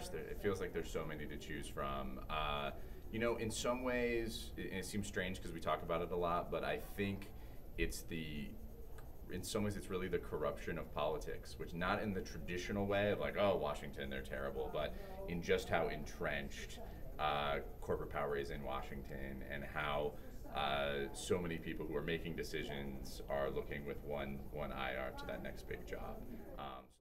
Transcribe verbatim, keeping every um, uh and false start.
there's there, it feels like there's so many to choose from. Uh, you know, in some ways, it, it seems strange because we talk about it a lot, but I think it's the in some ways it's really the corruption of politics, which not in the traditional way of like, oh, Washington, they're terrible, but in just how entrenched uh, corporate power is in Washington, and how uh, so many people who are making decisions are looking with one one eye out to that next big job. Um,